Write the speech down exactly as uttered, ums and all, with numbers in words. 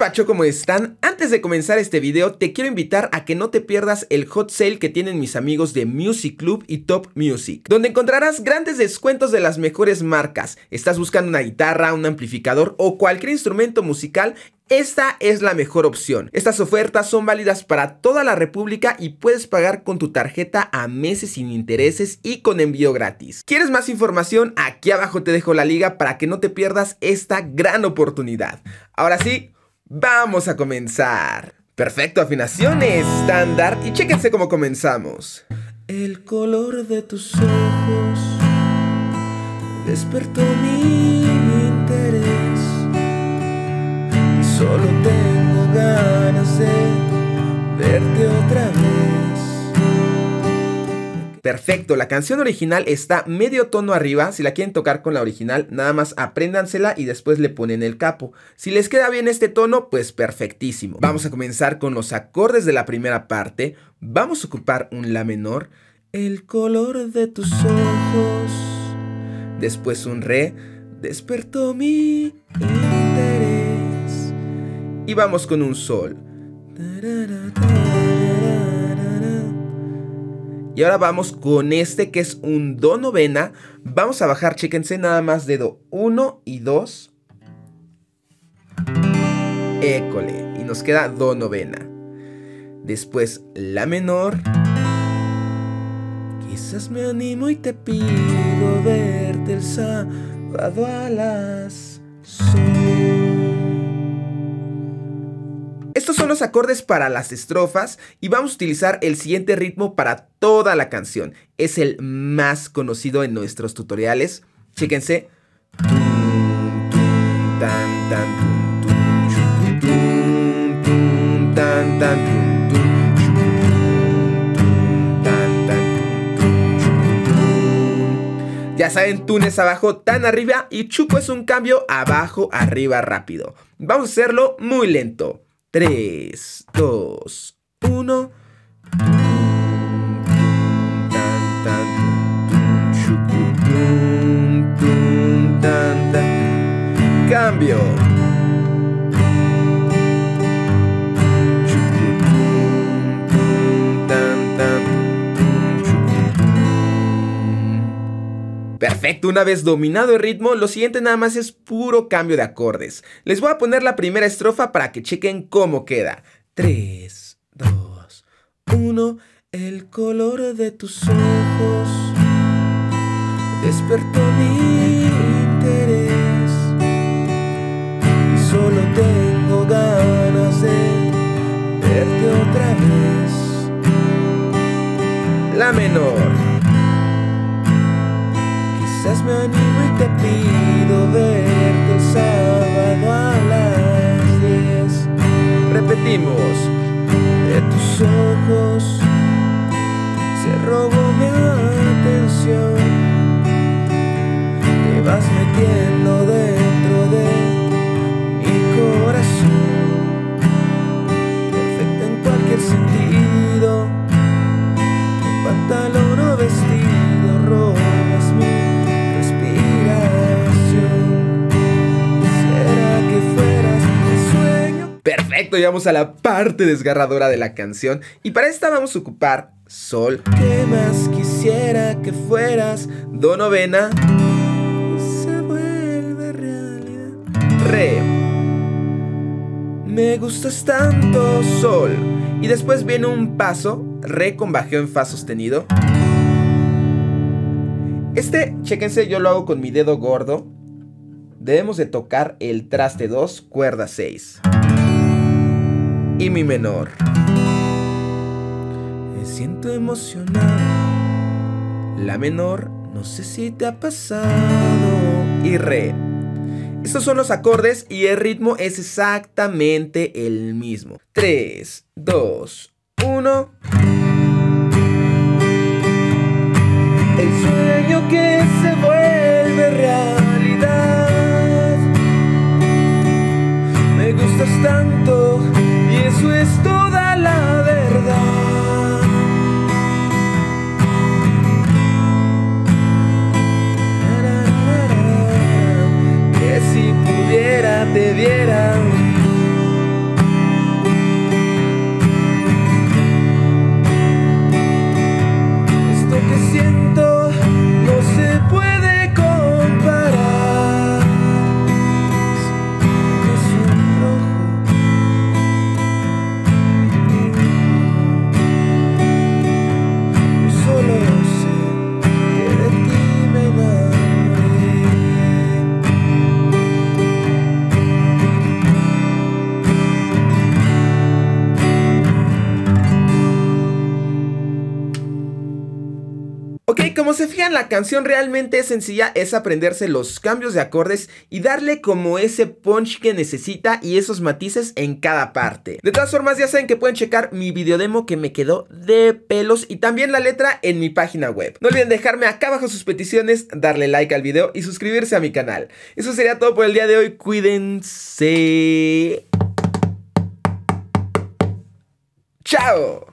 Pacho, ¿cómo están? Antes de comenzar este video, te quiero invitar a que no te pierdas el hot sale que tienen mis amigos de Music Club y Top Music, donde encontrarás grandes descuentos de las mejores marcas. ¿Estás buscando una guitarra, un amplificador o cualquier instrumento musical? Esta es la mejor opción. Estas ofertas son válidas para toda la república y puedes pagar con tu tarjeta a meses sin intereses y con envío gratis. ¿Quieres más información? Aquí abajo te dejo la liga para que no te pierdas esta gran oportunidad. Ahora sí, vamos a comenzar. Perfecto, afinación estándar y chéquense cómo comenzamos. El color de tus ojos despertó mi interés. Solo tengo ganas de verte otra vez. Perfecto, la canción original está medio tono arriba. Si la quieren tocar con la original, nada más apréndansela y después le ponen el capo. Si les queda bien este tono, pues perfectísimo. Vamos a comenzar con los acordes de la primera parte. Vamos a ocupar un la menor. El color de tus ojos. Después un re. Despertó mi interés. Y vamos con un sol. Y ahora vamos con este que es un do novena. Vamos a bajar, chéquense, nada más dedo uno y dos. École. Y nos queda do novena. Después la menor. Quizás me animo y te pido verte el sábado a las sol. Estos son los acordes para las estrofas y vamos a utilizar el siguiente ritmo para toda la canción. Es el más conocido en nuestros tutoriales. Chéquense. Ya saben, tun es abajo, tan arriba y chuco es un cambio abajo, arriba rápido. Vamos a hacerlo muy lento. tres, dos, uno. Cambio. Perfecto, una vez dominado el ritmo, lo siguiente nada más es puro cambio de acordes. Les voy a poner la primera estrofa para que chequen cómo queda. tres, dos, uno. El color de tus ojos despertó mi interés y solo tengo ganas de verte otra vez. La menor. Quizás me animo y te pido verte el sábado a las diez. Repetimos. De tus ojos se robó mi atención. Te vas metiendo dentro de mi corazón. Perfecta en cualquier sentido. Un pantalón o vestido robas mi Perfecto, llegamos a la parte desgarradora de la canción y para esta vamos a ocupar sol. ¿Qué más quisiera que fueras? Do novena. Se vuelve realidad. Re. Me gustas tanto, sol. Y después viene un paso, re con bajeo en fa sostenido. Este, chéquense, yo lo hago con mi dedo gordo. Debemos de tocar el traste dos, cuerda seis. Y mi menor. Me siento emocionado. La menor, no sé si te ha pasado. Y re. Estos son los acordes y el ritmo es exactamente el mismo. tres, dos, uno. El sueño que se vuelve realidad. Me gustas tanto. Y eso es toda la verdad. Que si pudiera te diera Como se fijan, la canción realmente es sencilla, es aprenderse los cambios de acordes y darle como ese punch que necesita y esos matices en cada parte. De todas formas, ya saben que pueden checar mi videodemo que me quedó de pelos y también la letra en mi página web. No olviden dejarme acá abajo sus peticiones, darle like al video y suscribirse a mi canal. Eso sería todo por el día de hoy, cuídense. ¡Chao!